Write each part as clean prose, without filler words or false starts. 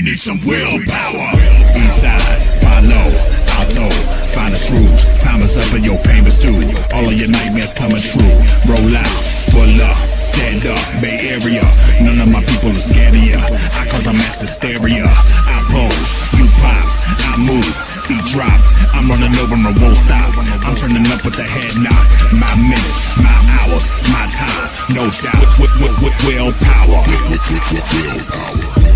need some willpower. Eastside, Palo Alto, find the screws. Time is up and your payments due. All of your nightmares coming true. Roll out, pull up, stand up, Bay Area. None of my people are scared of ya. I cause a mass hysteria. I pose, you pop, I move, beat drop. I'm running over and won't stop. I'm turning up with the head knock. My minutes, my hours, my time, no doubt. Willpower. Willpower.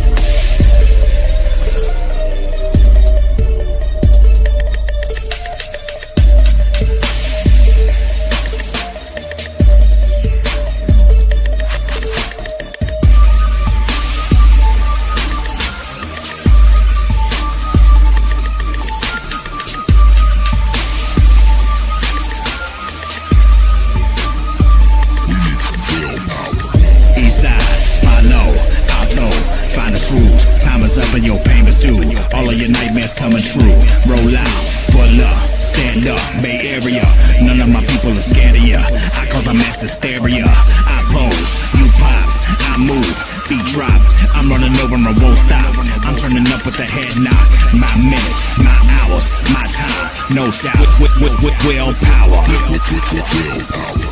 Time is up and your payments due. All of your nightmares coming true. Roll out, pull up, stand up, Bay Area. None of my people are scared of ya. I cause a mass hysteria. I pose, you pop, I move, beat drop. I'm running over and won't stop. I'm turning up with the head knock. My minutes, my hours, my time, no doubt. Willpower.